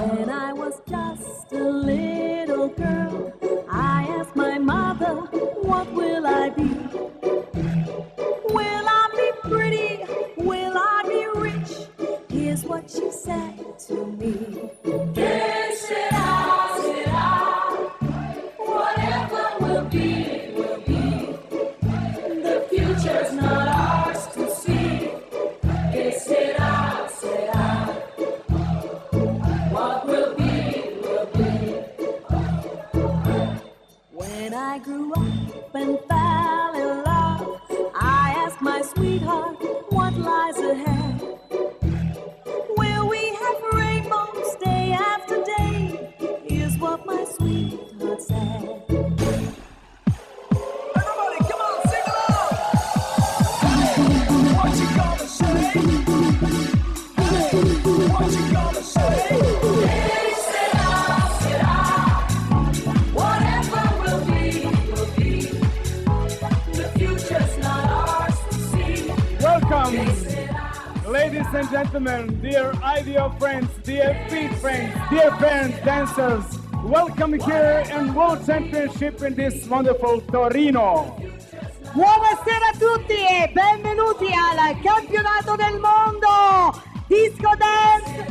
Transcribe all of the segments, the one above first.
When I was just a little girl, I asked my mother, what will I be? Will I be pretty? Will I be rich? Here's what she said to me. Que será, whatever will be, will be. The future's not ours to see. Que será, what will be, will be. When I grew up and fell in love, I asked my sweetheart, what lies ahead? Will we have rainbows day after day? Here's what my sweetheart said. Everybody, come on, sing along! What you gonna say? What you gonna say? Será, whatever will be, will be. The future's not ours to see. Welcome, ladies and gentlemen, dear IDEO friends, dear feet friends, dear fans, dancers. Welcome here in World Championship in this wonderful Torino. Buonasera a tutti e benvenuti al campionato del mondo Disco Dance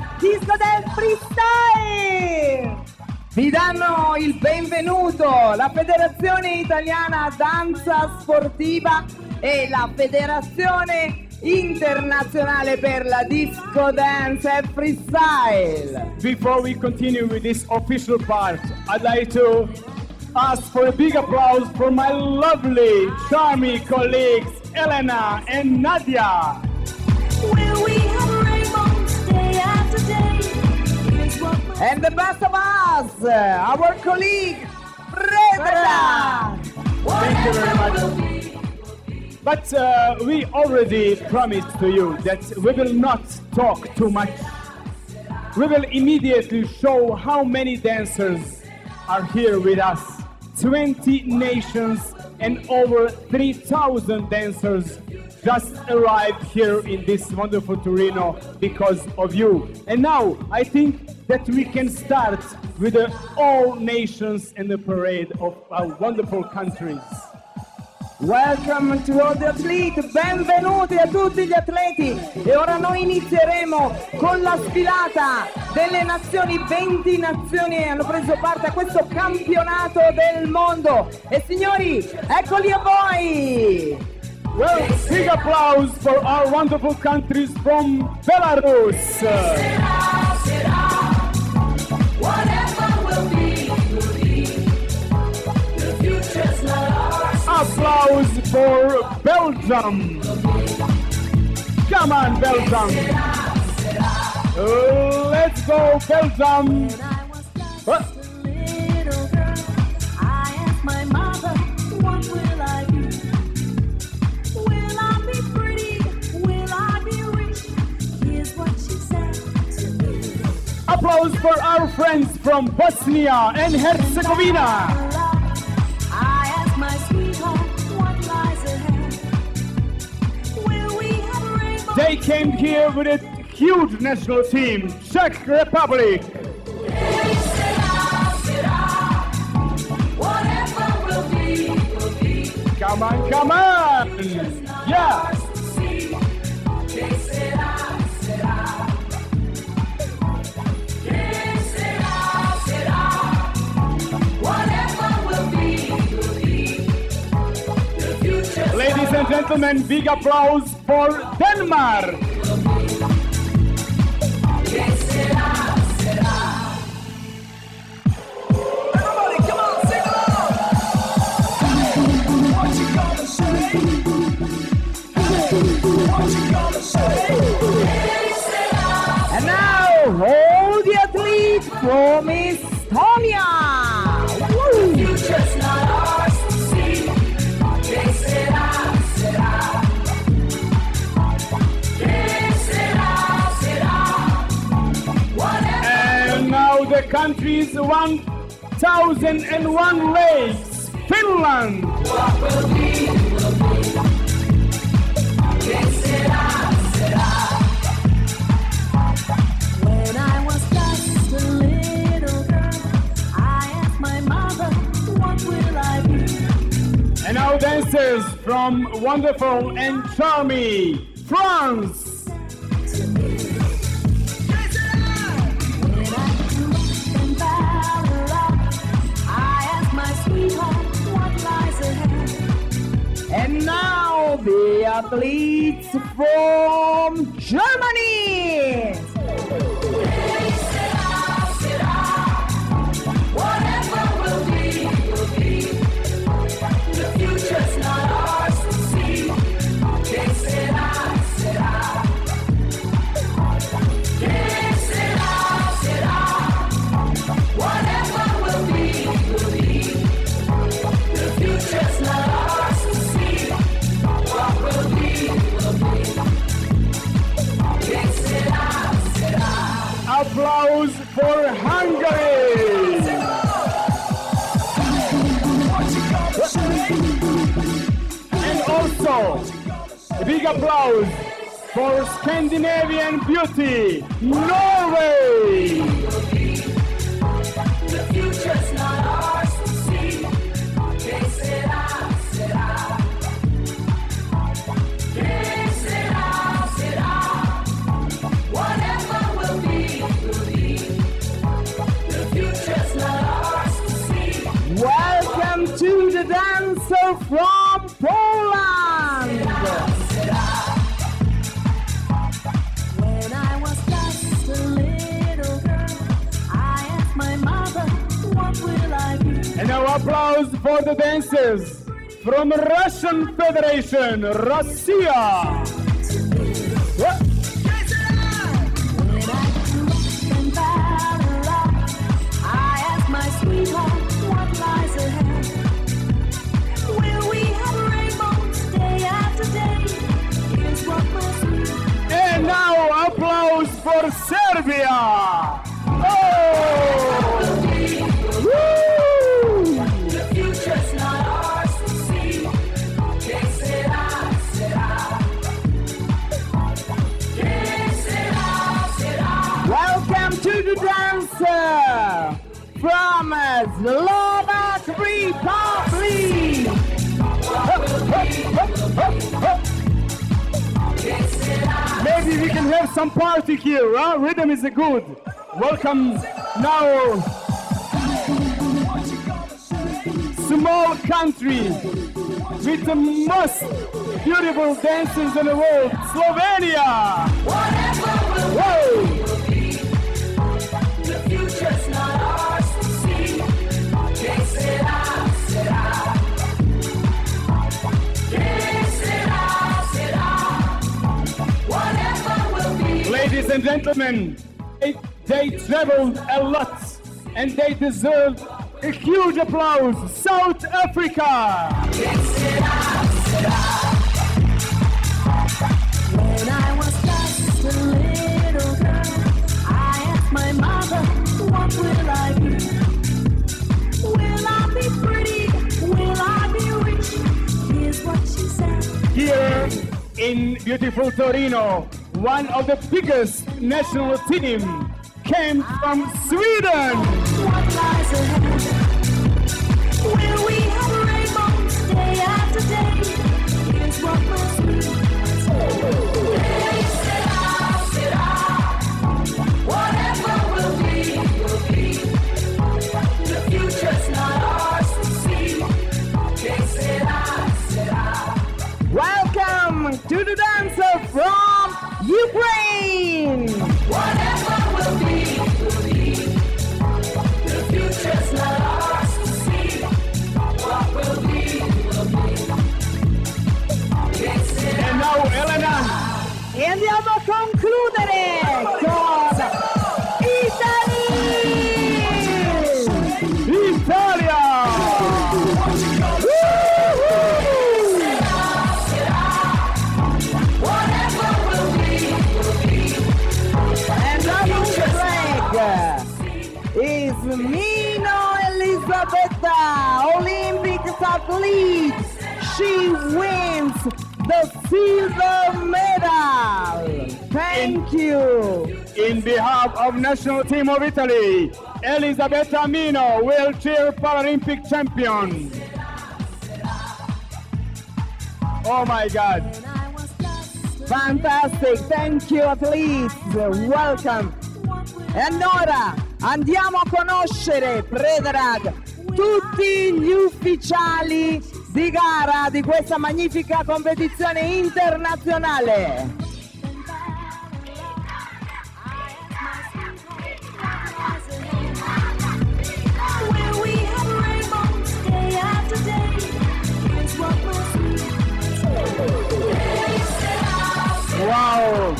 Freestyle! Vi danno il benvenuto la Federazione Italiana Danza Sportiva e la Federazione Internazionale per la Disco Dance e Freestyle. Before we continue with this official part, I'd like to ask for a big applause for my lovely, charming colleagues, Elena and Nadia. Will we have rainbows day after day? Here's what my And the best of us, our colleague, Fredra! Thank you very much. But we already promised to you that we will not talk too much. We will immediately show how many dancers are here with us. 20 nations and over 3,000 dancers just arrived here in this wonderful Torino because of you. And now I think that we can start with the all nations in the parade of our wonderful countries. Welcome to all the athletes, benvenuti a tutti gli atleti e ora noi inizieremo con la sfilata delle nazioni. 20 nazioni hanno preso parte a questo campionato del mondo e signori, eccoli a voi! Well, big applause for our wonderful countries from Belarus. whatever will be, will be. The future's not ours. Applause for Belgium. Come on, Belgium. Let's go, Belgium. When I was just a little girl, I asked my mother, what will I be? Will I be pretty? Will I be rich? Here's what she said to me. Applause for our friends from Bosnia and Herzegovina. I asked my sweetheart, what lies ahead? Will we have rainbows? They came here with a huge national team, Czech Republic. Whatever will be, will be. Come on, come on. Yeah. Whatever will be, will be. The future. Ladies and gentlemen, big applause for Denmark. Everybody, come on, sing along! What you gonna say? What you gonna say? And now, all the athletes from Estonia! Woo! Future's not ours to see. Que será, será. Que será, será. Whatever. And now the country's 1,001 legs, Finland. What will be, will be. Que será, será. When I was just a little dancers from wonderful and charming France. When I grew up and fell in love, I asked my sweetheart what lies ahead. And now the athletes from Germany. Whatever will be, will be. The future's not ours to see. Que será, será. Que será, será. Whatever will be, will be. The future's not ours to see. What will be, will be. Que será, será. Applause for Hungary. And also, a big applause for Scandinavian beauty, Norway. The future's not ours to see. Que será, será. Que será, será. Whatever will be, will be. The future's not ours to see. Welcome to the dancer from Poland. When I was just a little girl, I asked my mother, what will I be? And now applause for the dancers from Russian Federation, Russia. Yeah. When I grew up and fell in love, I asked my sweetheart what lies ahead. Will we have rainbows day after day? Here's what must be. And now applause for Serbia. Oh! Woo! The future's not ours to see. Que será, será. Que será, será. Welcome to the dancer from Slovak Republic. Maybe we can have some party here, huh? Rhythm is good. Welcome now. Small country with the most beautiful dancers in the world, Slovenia. Whatever will Whoa! be, will be. The future's not ours to see. Que será, será. Que será, será. Whatever will be. Ladies and gentlemen, they traveled a lot and they deserve a huge applause. South Africa. Que será, será. When I was just a little girl, I asked my mother, what will I be? Will I be pretty? Will I be rich? Here's what she said. Here in beautiful Torino, one of the biggest national team came from Sweden. What lies ahead? Will we have rainbows day after day? Here's what must be. Que será, será. Whatever will be, will be. The future's not ours to see. Que será, será. Welcome to the dancer from Ukraine. Whatever will be, will be. The future's not ours to see. What will be, will be. Que será. And now Elena. E andiamo a concludere con Italia! Whatever will be, will be. and our flag is Mino Elisabetta, Olympic athlete. She wins the silver medal. Thank you. In behalf of national team of Italy, Elisabetta Mino, wheelchair Paralympic champion. Oh my God. when I was just a Fantastic, thank you athletes, welcome. E ora andiamo a conoscere, Predrag, tutti gli ufficiali di gara di questa magnifica competizione internazionale. where we had rainbows day after day. Here's what must Wow.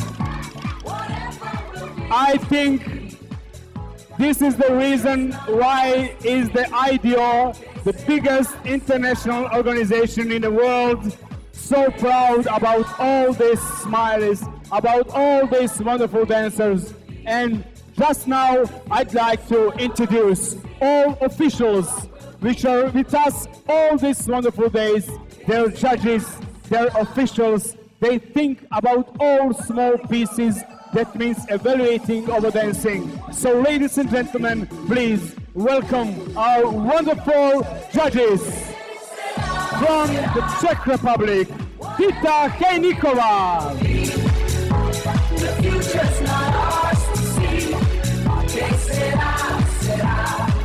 I think this is the reason why is the IDO, the biggest international organization in the world, so proud about all these smiles, about all these wonderful dancers. And just now, I'd like to introduce all officials which are with us all these wonderful days, their judges, their officials. They think about all small pieces. That means evaluating our dancing. So ladies and gentlemen, please welcome our wonderful judges from the Czech Republic, Tita Hejnikova. The future's not ours to see. Que será?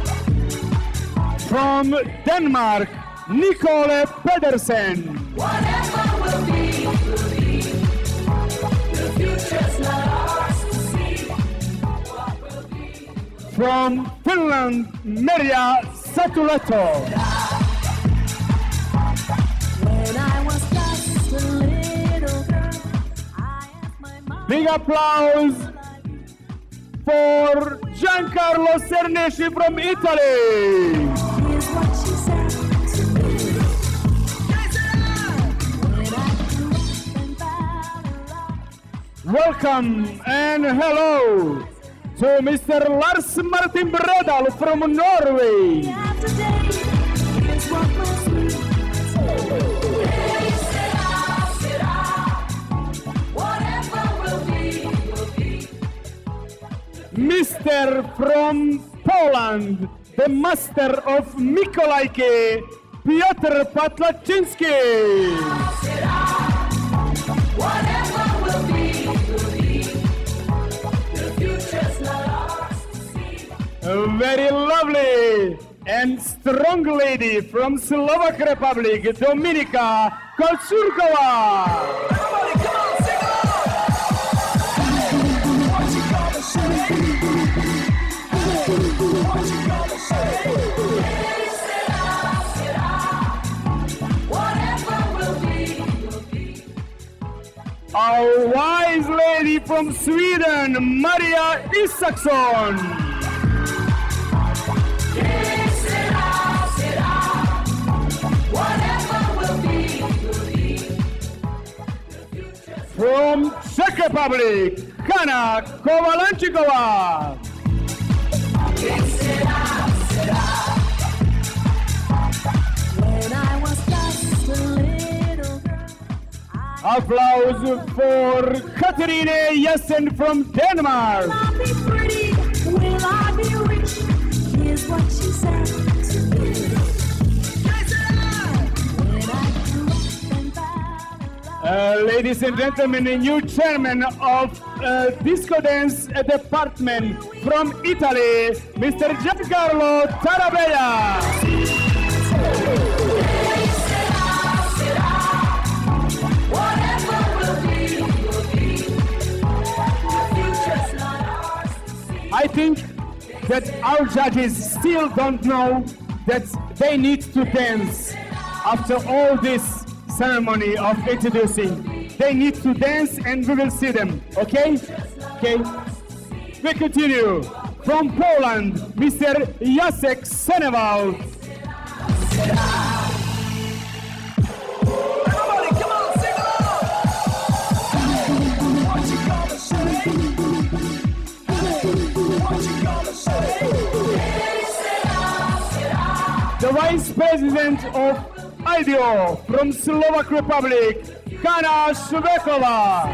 From Denmark, Nicole Pedersen. Whatever will be, will be. The future's not ours to see. What will be? From Finland, Merja Satuletto. When I was just a little girl, I asked my mom. Big applause for Giancarlo Cerneci from Italy. Here's what she said to me. When I grew up and found a love. Welcome and hello to Mr. Lars Martin Bredal from Norway. After day, here's what must be. Whatever will be, will be. Mr. from Poland, the master of Mikołajki, Piotr Patlaczynski. Whatever will be, will be. The future's not ours to see. A very lovely and strong lady from Slovak Republic, Dominika Kolsurkova. Everybody, come on, sing along! What you gonna say? What you gonna say? Whatever will be, will be. Our wise lady from Sweden, Maria Isaksson. Whatever will be, will be. From Czech Republic, Hanna Kovalančíková. When I was just a little girl, Applause for Katrine Jessen from Denmark. I'll be pretty, will I be rich? Here's what she said to me. When I grew up and found a love. Ladies and gentlemen, the new chairman of Disco Dance Department from Italy, Mr. Giancarlo Tarabella. Whatever will be, will be. The future's not ours to see. I think that our judges still don't know that they need to dance after all this ceremony of introducing. They need to dance and we will see them, okay? Okay. We continue. From Poland, Mr. Jacek Senewald. Everybody, come on, sing along! What you gonna say? What you gonna say? The Vice President of IDO from Slovak Republic, Hanna Švekova.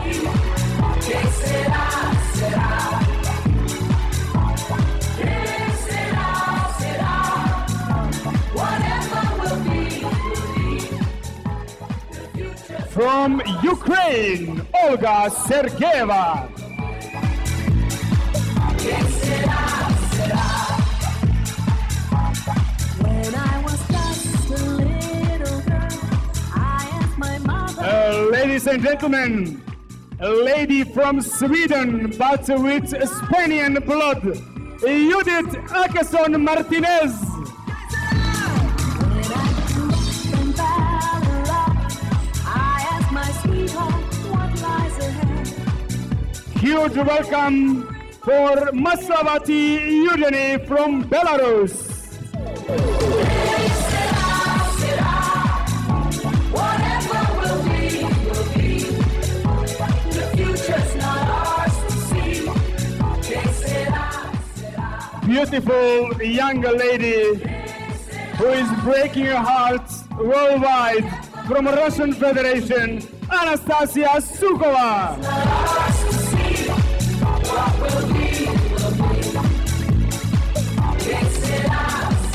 from Ukraine, Olga Sergeeva. When I was just a little girl, I asked my mother. Ladies and gentlemen, a lady from Sweden, but with Spanish blood, Judith Akeson Martinez. When I grew up and fell in love, I asked my sweetheart what lies ahead. Huge welcome for Maslavati Eugenie from Belarus. Whatever will be, will be. The future's not ours to see. Que será? Beautiful young lady who is breaking her heart worldwide from Russian Federation, Anastasia Sukova. Ours to see. What will be, will be. Que será?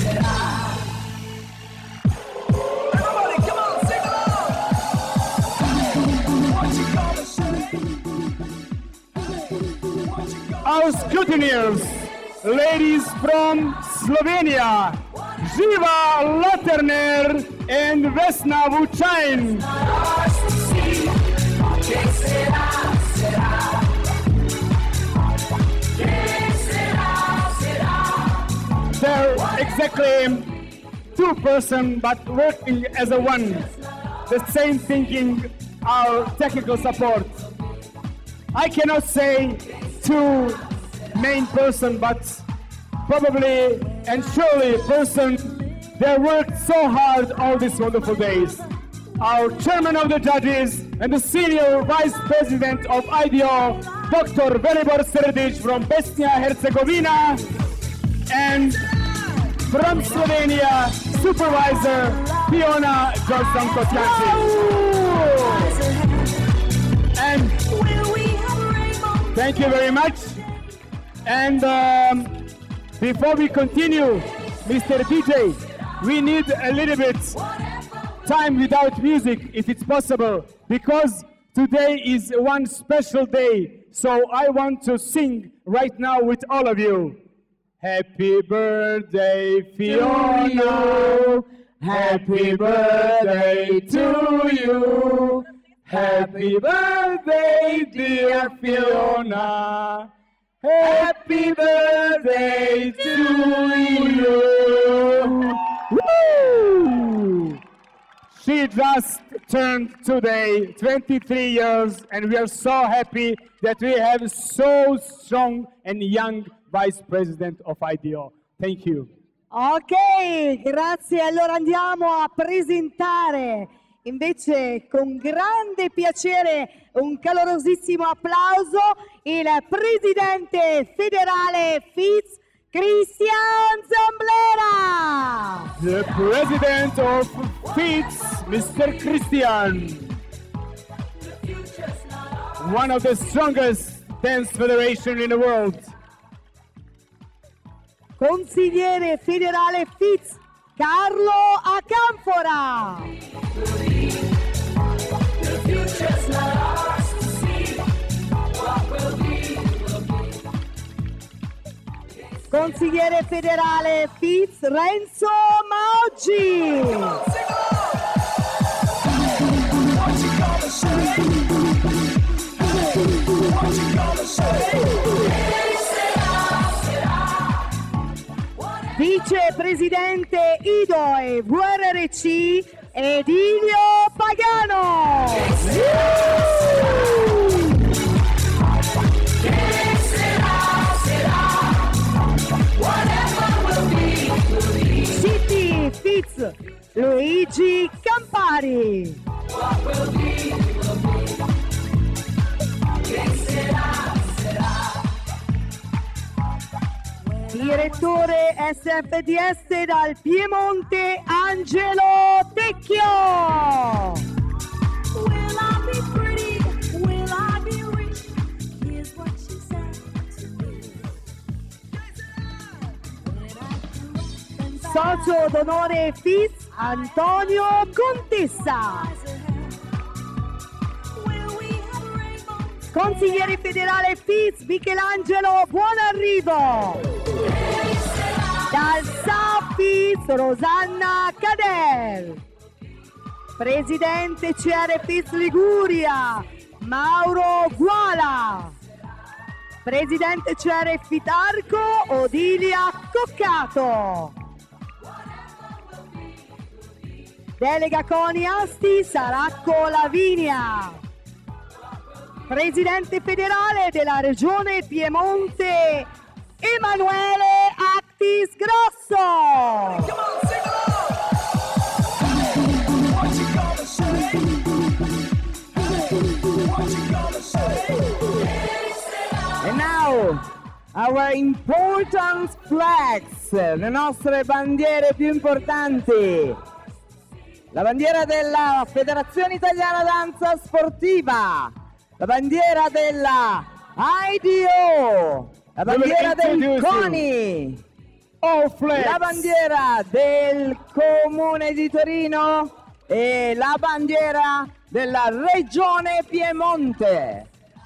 Everybody, come on, sing along. What you gonna say? What you gonna Our scrutineers, ladies from Slovenia, Živa Laterner and Vesna Vuchain. Ours to see. Que será? Que será? They're exactly two person but working as a one. The same thinking, our technical support. I cannot say two main person, but probably and surely person that worked so hard all these wonderful days. Our chairman of the judges and the senior vice president of IDO, Dr. Velibor Srdic from Bosnia Herzegovina, and from Slovenia, supervisor Fiona Johnston Kotjančić. And Will we have a rainbow? thank you very much. And before we continue, Mr. DJ, we need a little bit time without music, if it's possible, because today is one special day. So I want to sing right now with all of you. Happy birthday, Fiona. Happy birthday to you. Happy birthday, dear Fiona. Happy birthday to you. Woo! She just turned today 23 years, and we are so happy that we have so strong and young Vice President of IDO. Thank you. Ok, grazie. Allora andiamo a presentare invece con grande piacere un calorosissimo applauso il presidente federale FITS, Christian Zamblera. The President of FITS, Mr. Christian. One of the strongest dance federation in the world. Consigliere federale FITS, Carlo Acanfora. The future's not ours to see. What will be, will be. Consigliere federale FITS, Renzo Maoggi. sing along? What you gonna say? What you gonna say? Vicepresidente IDO e VRC, Edilio Pagano. City FITS, Luigi Campari. Direttore SFDS dal Piemonte, Angelo Tecchio. Will I be pretty? Will I be rich? Here's what she said to me. Socio d'onore FITS, Antonio Contessa. consigliere federale FIS Michelangelo, buon arrivo! Dal SAFIS Rosanna Cader, presidente CRFIS Liguria Mauro Guala, presidente CRF Tarco Odilia Coccato, delega CONI Asti Saracco Lavinia, presidente federale della regione Piemonte Emanuele Actis Grosso. Come on, sing along! What you gonna say? What you gonna say? And now, our important flags, le nostre bandiere più importanti. La bandiera della Federazione Italiana Danza Sportiva, la bandiera della IDO, la bandiera del CONI, la bandiera del Comune di Torino e la bandiera della Regione Piemonte.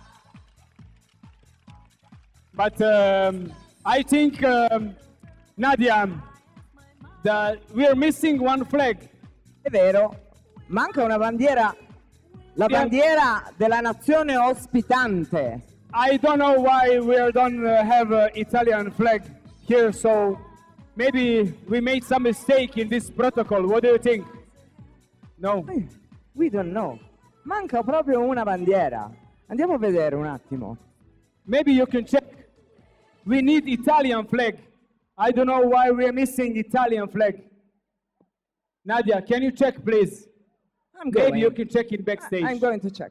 But I think, Nadia, that we are missing one flag. È vero, manca una bandiera, la bandiera della nazione ospitante. I don't know why we don't have an Italian flag here, so maybe we made some mistake in this protocol. What do you think? No. We don't know. Manca proprio una bandiera. Andiamo a vedere un attimo. Maybe you can check. We need Italian flag. I don't know why we are missing Italian flag. Nadia, can you check, please? Maybe you can check it backstage. I'm going to check.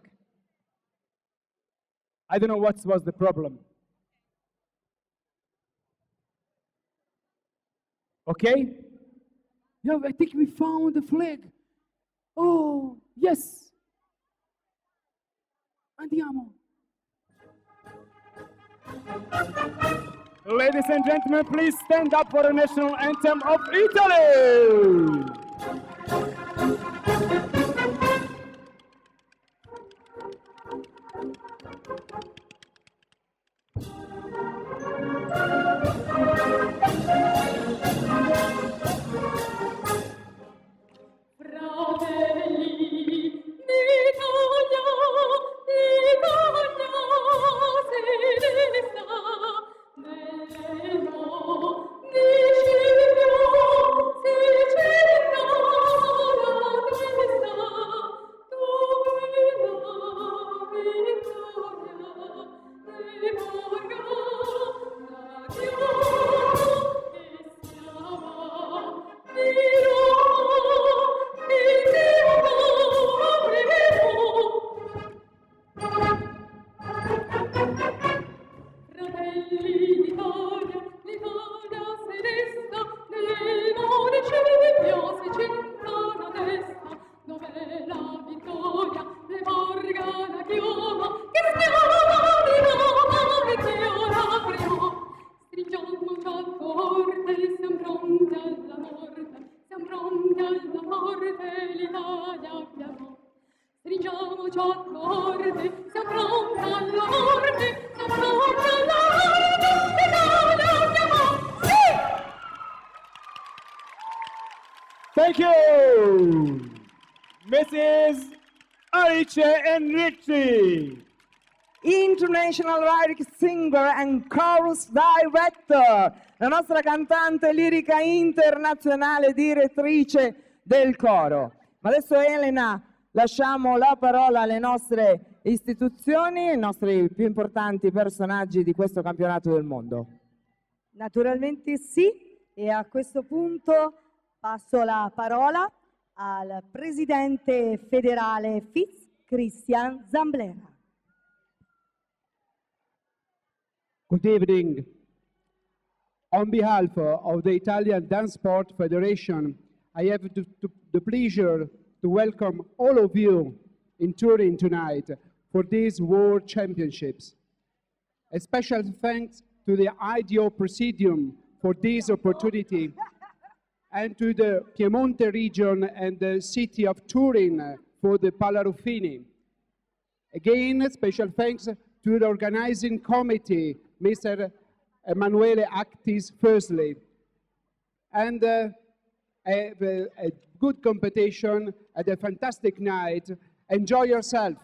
I don't know what was the problem. Okay? Yeah, I think we found the flag. Oh, yes. Andiamo. Ladies and gentlemen, please stand up for the national anthem of Italy. Thank you, Mrs. Alice Enrici, International Lyric Singer and Chorus Director, la nostra cantante lirica internazionale, direttrice del coro. Ma adesso, Elena, lasciamo la parola alle nostre istituzioni, ai nostri più importanti personaggi di questo campionato del mondo. Naturalmente sì, e a questo punto passo la parola al presidente federale FIS, Christian Zamblera. Good evening. On behalf of the Italian Dance Sport Federation, I have the pleasure to welcome all of you in Turin tonight for these World Championships. A special thanks to the IDO Presidium for this opportunity and to the Piemonte region and the city of Turin for the Palla Ruffini. Again, special thanks to the organizing committee, Mr. Emanuele Actis, firstly. And a good competition and a fantastic night. Enjoy yourself.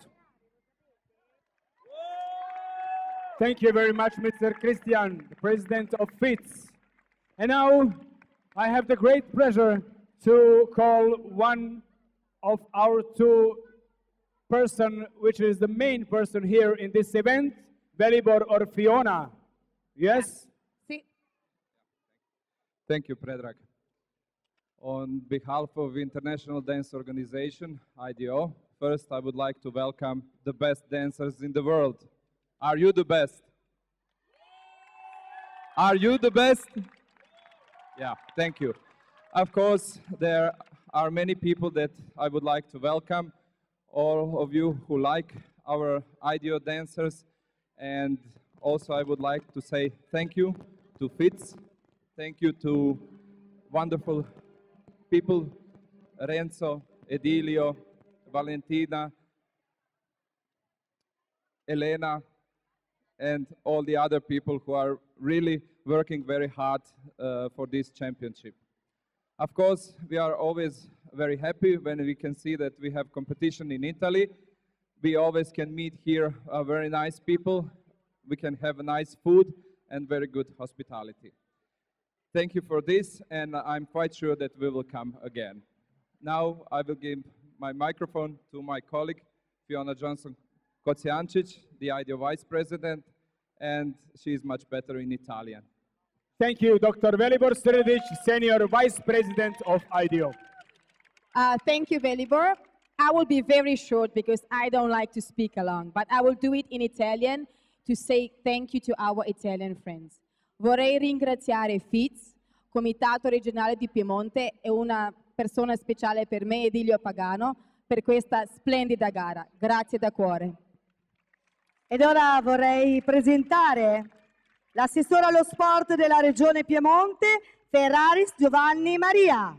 Thank you very much, Mr. Christian, the president of FITS. And now I have the great pleasure to call one of our two person, which is the main person here in this event, Velibor or Fiona. Yes? Sì. Thank you, Predrag. On behalf of International Dance Organization, IDO, first I would like to welcome the best dancers in the world. Are you the best? Are you the best? Yeah, thank you. Of course, there are many people that I would like to welcome. All of you who like our IDO dancers. And also I would like to say thank you to FITS. Thank you to wonderful people, Renzo, Edilio, Valentina, Elena, and all the other people who are really working very hard for this championship. Of course, we are always very happy when we can see that we have competition in Italy. We always can meet here very nice people. We can have a nice food and very good hospitality. Thank you for this, and I'm quite sure that we will come again. Now I will give my microphone to my colleague, Fiona Johnson-Kociancic, the IDO Vice President, and she is much better in Italian. Thank you, Dr. Velibor Sredic, Senior Vice President of IDO. Thank you, Velibor. I will be very short because I don't like to speak along, but I will do it in Italian to say thank you to our Italian friends. Vorrei ringraziare FITS, Comitato Regionale di Piemonte, e una persona speciale per me, Edilio Pagano, per questa splendida gara. Grazie da cuore. Ed ora vorrei presentare l'assessore allo sport della Regione Piemonte, Ferraris Giovanni Maria,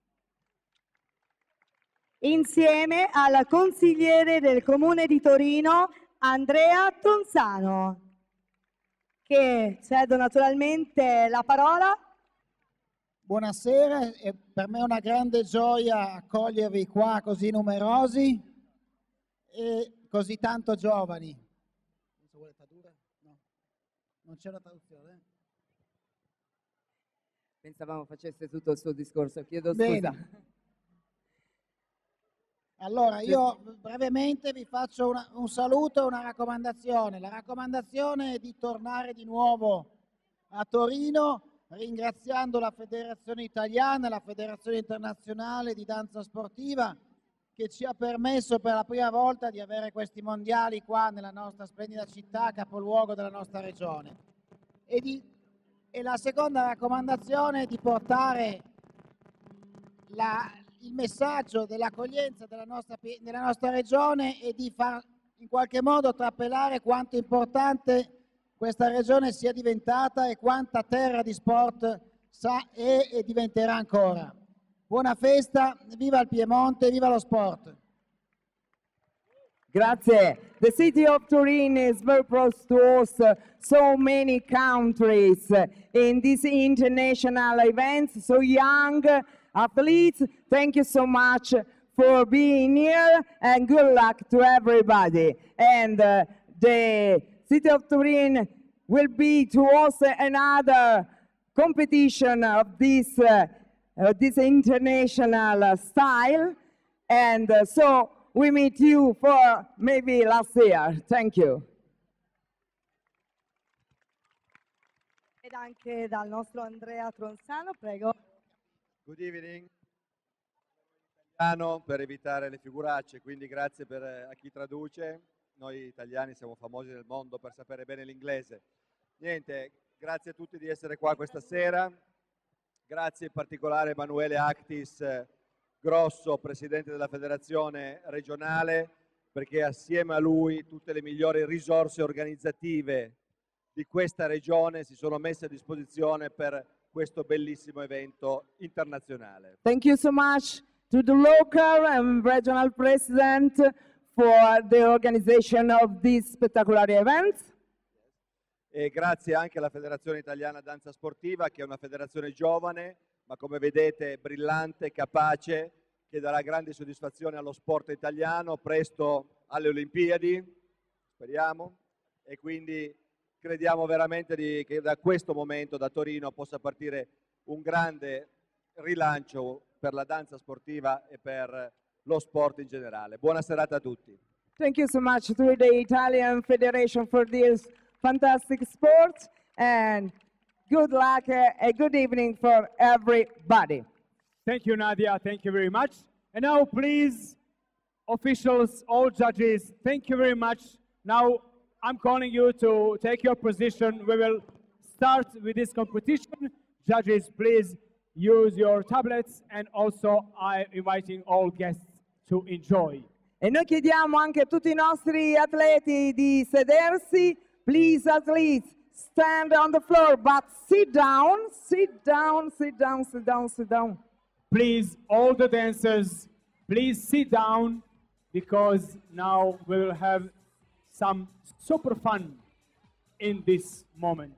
insieme al consigliere del Comune di Torino, Andrea Tonsano, che cedo naturalmente la parola. Buonasera, è per me una grande gioia accogliervi qua così numerosi e così tanto giovani. No, non c'è la traduzione. Pensavamo facesse tutto il suo discorso, chiedo Bene. scusa. Allora, io brevemente vi faccio un saluto e una raccomandazione. La raccomandazione è di tornare di nuovo a Torino, ringraziando la Federazione Italiana, la Federazione Internazionale di Danza Sportiva, che ci ha permesso per la prima volta di avere questi mondiali qua nella nostra splendida città, capoluogo della nostra regione. E la seconda raccomandazione è di portare il messaggio dell'accoglienza nella nostra regione e di far in qualche modo trapelare quanto importante questa regione sia diventata e quanta terra di sport è e diventerà ancora. Buona festa, viva il Piemonte, viva lo sport! Grazie. The city of Turin is very proud to host so many countries in these international events, so young athletes. Thank you so much for being here and good luck to everybody. And the city of Turin will be to host another competition of this international style. And so we meet you for maybe last year. Thank you. Ed anche dal nostro Andrea Tronzano, prego. Good evening. Italiano per evitare le figuracce, quindi grazie a chi traduce. Noi italiani siamo famosi nel mondo per sapere bene l'inglese. Niente, grazie a tutti di essere qua questa sera. Grazie in particolare a Emanuele Actis Grosso, presidente della federazione regionale, perché assieme a lui tutte le migliori risorse organizzative di questa regione si sono messe a disposizione per questo bellissimo evento internazionale. Thank you so much to the local and regional president for the organization of this spectacular event. E grazie anche alla Federazione Italiana Danza Sportiva, che è una federazione giovane, ma come vedete brillante, capace, che darà grande soddisfazione allo sport italiano, presto alle Olimpiadi, speriamo, e quindi crediamo veramente che da questo momento, da Torino, possa partire un grande rilancio per la danza sportiva e per lo sport in generale. Buona serata a tutti. Thank you so much to the Italian Federation for this fantastic sport, and good luck and good evening for everybody. Thank you, Nadia. Thank you very much. And now, please, officials, all judges, thank you very much. Now, I'm calling you to take your position. We will start with this competition. Judges, please use your tablets, and also I'm inviting all guests to enjoy. E noi chiediamo anche a tutti i nostri atleti di sedersi. Please, athletes, stand on the floor, but sit down, sit down, sit down, sit down, sit down. Please, all the dancers, please sit down, because now we will have some super fun in this moment.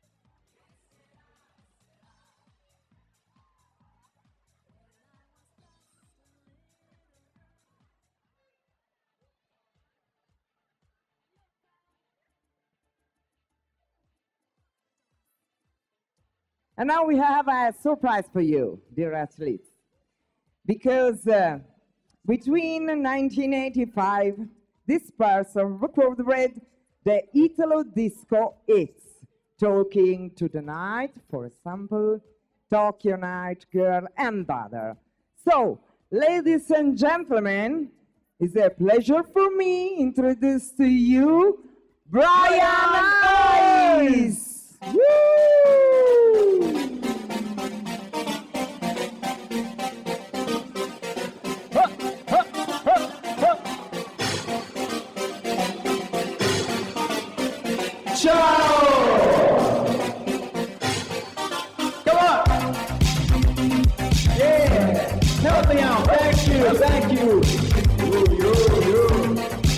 And now we have a surprise for you, dear athletes, because between 1985, this person recorded the Italo Disco hits, Talking to the Night, for example, Tokyo Night, Girl, and other. So, ladies and gentlemen, it's a pleasure for me to introduce to you Brian Ice. Woo! Ciao! Come on! Yeah! Help me out! Thank you! Thank you! Yo, yo, yo.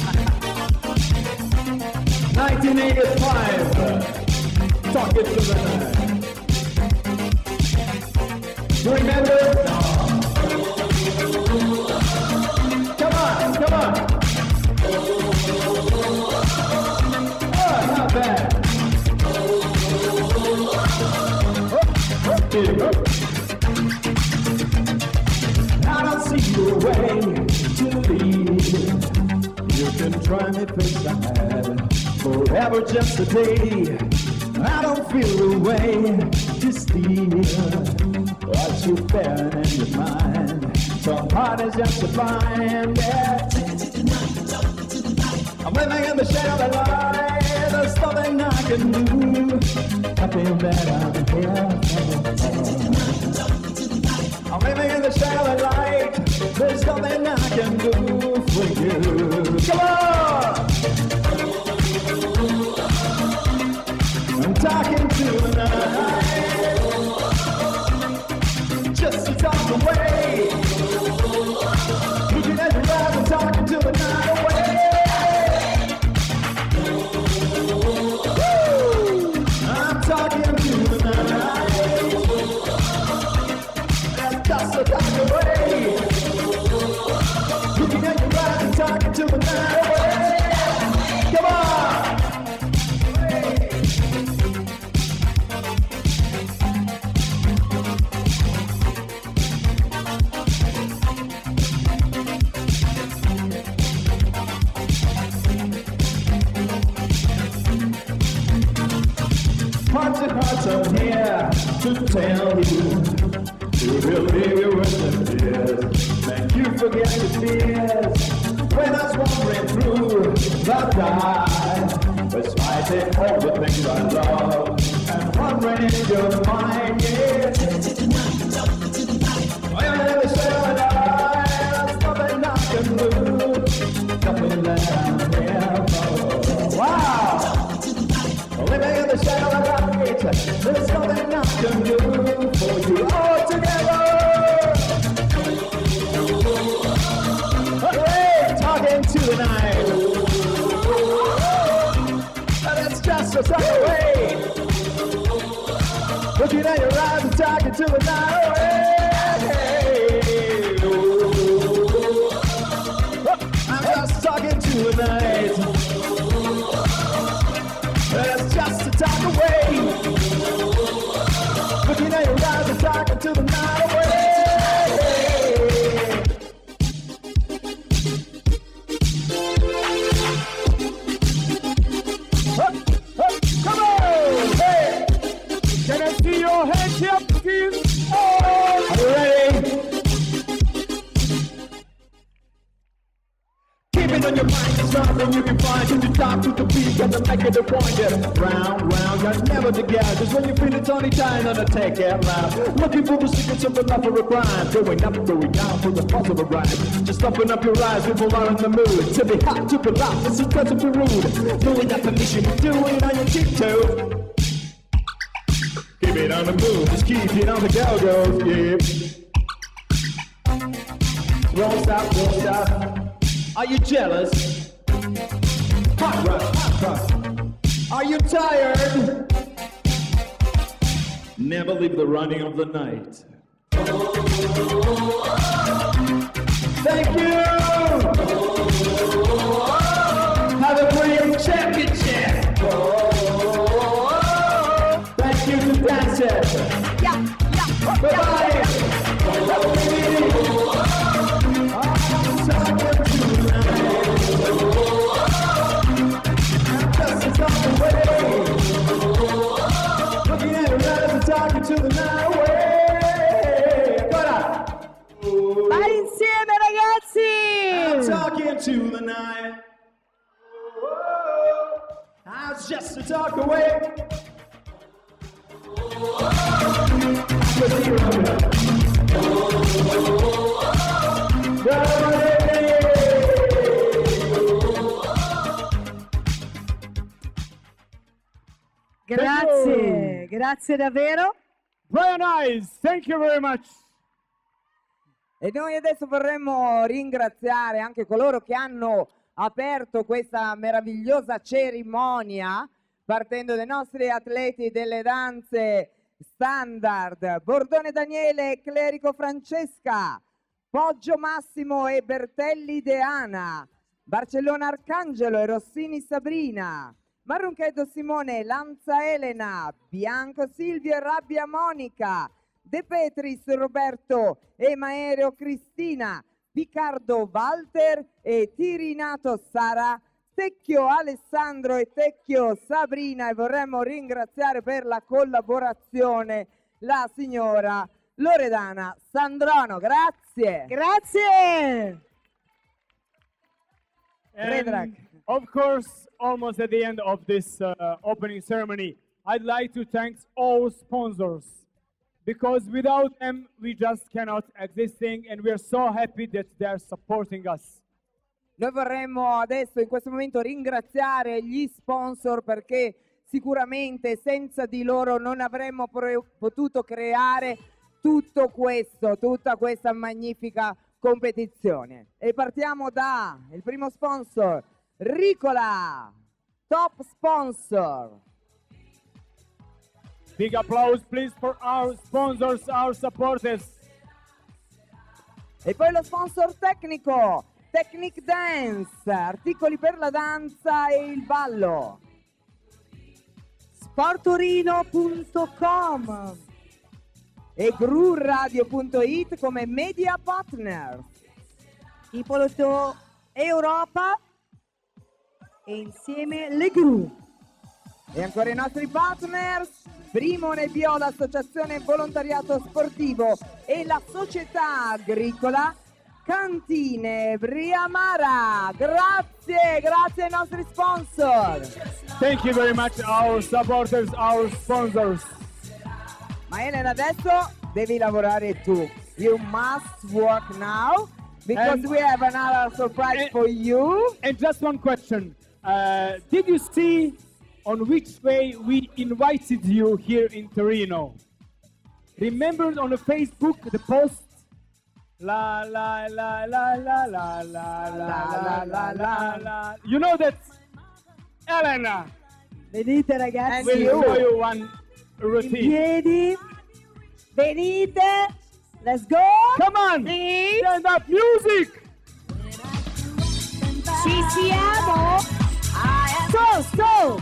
1985! Talk it to the night. You remember? Come on! Come on! Not bad. I don't see your way to leave. You can try me face I had forever just a day. I don't feel the way to steal what you bear in your mind. So hard as just to find it. I'm living in the shadow of the light. There's nothing I can do. I feel that I'm here. I'm living in the shadow of the light. There's nothing I can do for you. Come on! I'm talking to the night. Just to talk away. Looking at your eyes and talking to the night away. Talking to the night, and that's the time away. Looking at your eyes and talking to the night away. Come on! Hearts are here to tell you to believe you with the tears, make you forget your fears. When I was wandering through the night, was fighting all the things I love, and wandering in your mind, yeah. When I never say I die, there's nothing I can do, nothing that I'm here for. Wow! Living in the shadow of the light, there's nothing I can do for you all together. Hey, talking to the night. Looking at your eyes and talking to the night away. I'm just talking to the night. That's just to talk away. Looking at your eyes and talking to the night away. Come on! Hey! Can I see your hands here, please? Oh! Are you ready? Keep it on your mind, it's something you can find. To the top, to the beat, got to make it a point. Yeah. Round, round, you're never together. Just when you feel it's only time, on take it loud. Looking for the secrets of the love of a crime. Going up, going down for the pulse of a ride. Just open up your eyes, people are in the mood. To be hot, to be loud, it's a touch of the rude. Doing that permission, do it on your tiptoe. Keep it on the move, just keep it on the go-go, yeah. Won't stop, won't stop. Are you jealous? Hot rod, hot rod. Are you tired? Never leave the running of the night. Thank you! Have a great championship! Thank you to dancers! Bye-bye! Have a great evening! I'm talking to the Vai insieme ragazzi! I'm talking to the night. I was just to talk away. Grazie, grazie davvero. Brian Eyes, thank you very much. E noi adesso vorremmo ringraziare anche coloro che hanno aperto questa meravigliosa cerimonia, partendo dai nostri atleti delle danze standard, Bordone Daniele e Clerico Francesca, Poggio Massimo e Bertelli Deana, Barcellona Arcangelo e Rossini Sabrina, Marrunchetto Simone, Lanza Elena, Bianco Silvio e Rabbia Monica, De Petris Roberto e Maereo Cristina, Picardo Walter e Tirinato Sara, Tecchio Alessandro e Tecchio Sabrina, e vorremmo ringraziare per la collaborazione la signora Loredana Sandrono. Grazie. Grazie. Predrag. Of course, almost at the end of this opening ceremony, I'd like to thank all sponsors, because without them we just cannot existing, and we are so happy that they are supporting us. Noi vorremmo adesso in questo momento ringraziare gli sponsor, perché sicuramente senza di loro non avremmo potuto creare tutto questo, tutta questa magnifica competizione. E partiamo da il primo sponsor, Ricola, top sponsor. Big applause please for our sponsors, our supporters. E poi lo sponsor tecnico, Technic Dance, articoli per la danza e il ballo. Sportorino.com e gruradio.it come media partner. Ipoloto Europa e insieme le Gru. E ancora i nostri partners, Primo Nebbio, l'associazione volontariato sportivo e la società agricola Cantine Briamara. Grazie, grazie ai nostri sponsor. Thank you very much, our supporters, our sponsors. Ma Elena, adesso devi lavorare tu. You must work now because we have another surprise for you. And just one question. Did you see on which way we invited you here in Torino? Remember on the Facebook the post? La la la la la la la la la la la. You know that, Elena. Vedete ragazzi? We'll show you one in routine. piedi Venite. Let's go. Come on. Sì. Stand up music. Ci siamo. So.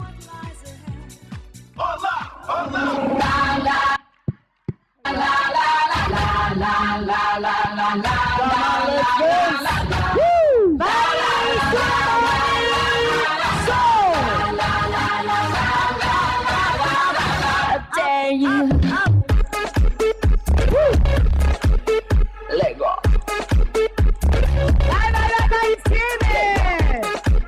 Lego. Vai insieme.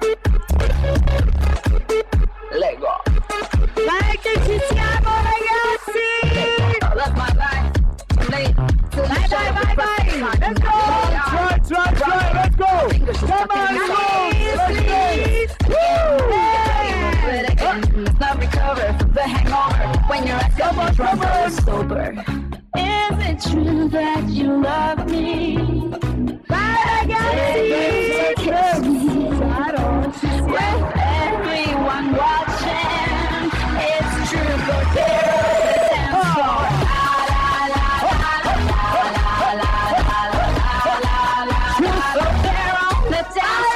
Lego. Vai che ci siamo ragazzi. That's my life. Vai. Let's go. Try. Let's go. Come on, let's Let's not recover from the hangover when your ass got me drunk or sober. Is it true that you love me? Vai ragazzi. Kiss me. With everyone watching, it's true, go there on the dance floor. Go there on the dance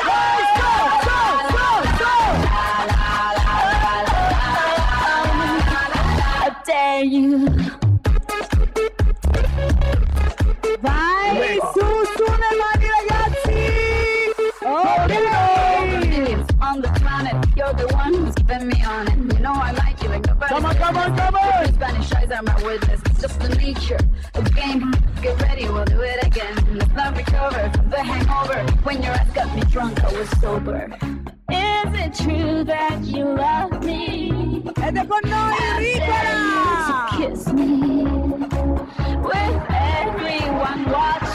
floor. I dare you. Vai su le mani ragazzi. Okay. On the planet, you're the one who's keeping me on it. You know I like you like nobody. Come on. Spanish eyes are my witness. It's just the nature of the game. Get ready, we'll do it again. Let's not recover from the hangover when your ass got me drunk, I was sober. Is it true that you love me? Ed è con noi Ricola. Kiss me with everyone watching.